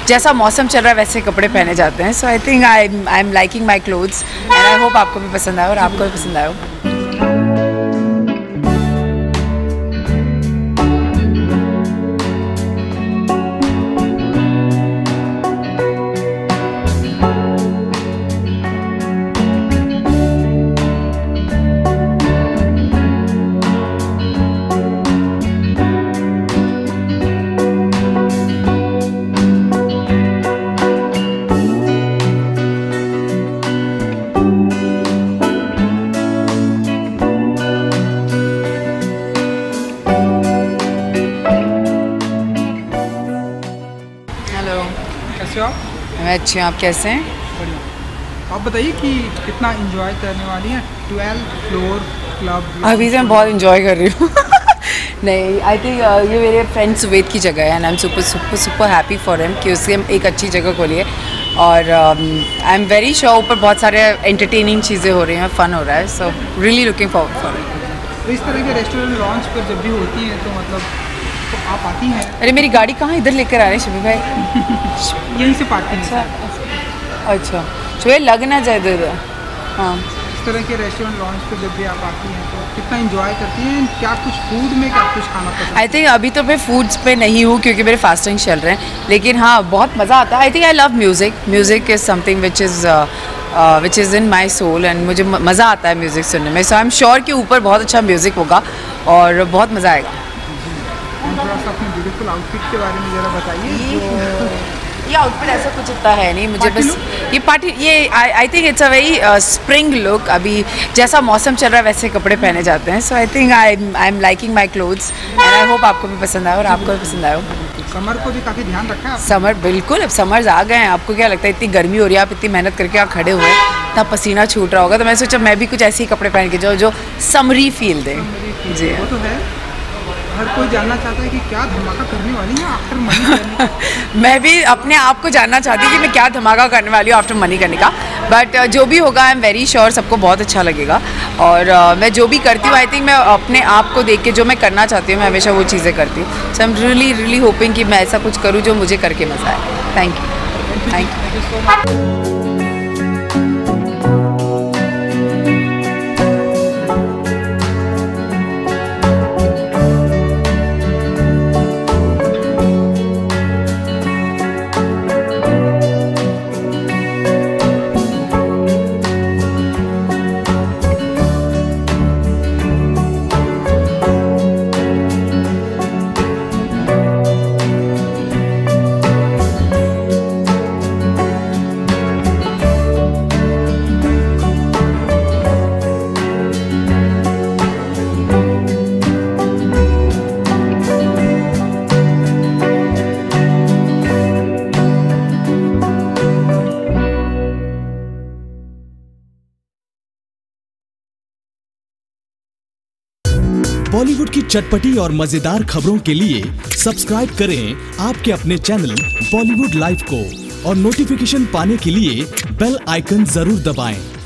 जैसा मौसम चल रहा है वैसे कपड़े पहने जाते हैं. So I think I am liking my clothes and I hope आपको भी पसंद आए और आपको भी पसंद आए. कैसे हो आप? मैं अच्छी हूँ, आप कैसे हैं? बढ़िया. आप बताइए कि कितना एंजॉय करने वाली हैं 12th फ्लोर क्लब? अभी से मैं बहुत एंजॉय कर रही हूँ. नहीं, आई थिंक ये मेरे फ्रेंड सुवेद की जगह है and I am super happy for him कि उसने एक अच्छी जगह खोली है. और आई एम वेरी श्योर ऊपर बहुत सारे एंटरटेनिंग चीज़ें हो रही हैं, फन हो रहा है. So really looking forward for it. तो इस तरह के रेस्टोरेंट लॉन्च पर जब भी होती हैं तो मतलब तो आप आती हैं? अरे मेरी गाड़ी कहाँ इधर लेकर आ रहे हैं शबीर भाई? यहीं से पार्किंग. अच्छा जो लग ना जाए इधर. हाँ, इस तरह के रेस्टोरेंट लॉन्च पर जब भी आप आती हैं तो कितना एंजॉय करती हैं? क्या कुछ फूड में क्या कुछ खाना पसंद? आई थिंक अभी तो मैं फूड्स पे नहीं हूँ क्योंकि मेरे फास्टिंग चल रहे हैं, लेकिन हाँ बहुत मज़ा आता है. I think I love music is something which is in my soul and मुझे मज़ा आता है म्यूज़िक सुनने में. सो आई एम श्योर कि ऊपर बहुत अच्छा म्यूज़िक होगा और बहुत मज़ा आएगा. थोड़ा सा अपने ब्यूटीफुल आउटफिट के बारे में ज़रा बताइए. ये आउटफिट ऐसा कुछ इतना है नहीं, मुझे बस ये पार्टी ये I think it's a very spring look. अभी जैसा मौसम चल रहा है वैसे कपड़े पहने जाते हैं. So I think I am liking my clothes and I hope आपको भी पसंद आए और आपको भी पसंद आए. समर को भी काफ़ी ध्यान रखा है. समर बिल्कुल, अब समर्स आ गए हैं. आपको क्या लगता है इतनी गर्मी हो रही है, आप इतनी मेहनत करके यहाँ खड़े हुए हैं, इतना पसीना छूट रहा होगा, तो मैं सोचा मैं भी कुछ ऐसे ही कपड़े पहन के जाऊँ जो समरी फील दे. जी वो तो है. हर कोई जानना चाहता है कि क्या धमाका करने वाली है आफ्टर मनी करने का. मैं भी अपने आप को जानना चाहती हूँ कि मैं क्या धमाका करने वाली हूँ आफ्टर मनी करने का. बट जो भी होगा आई एम वेरी श्योर सबको बहुत अच्छा लगेगा. और मैं जो भी करती हूँ आई थिंक मैं अपने आप को देख के जो मैं करना चाहती हूँ मैं हमेशा वो चीज़ें करती हूँ. So I am really hoping कि मैं ऐसा कुछ करूँ जो मुझे करके मज़ा आए. Thank you so much. Bollywood की चटपटी और मजेदार खबरों के लिए सब्सक्राइब करें आपके अपने चैनल बॉलीवुड लाइव को और नोटिफिकेशन पाने के लिए बेल आइकन जरूर दबाएं.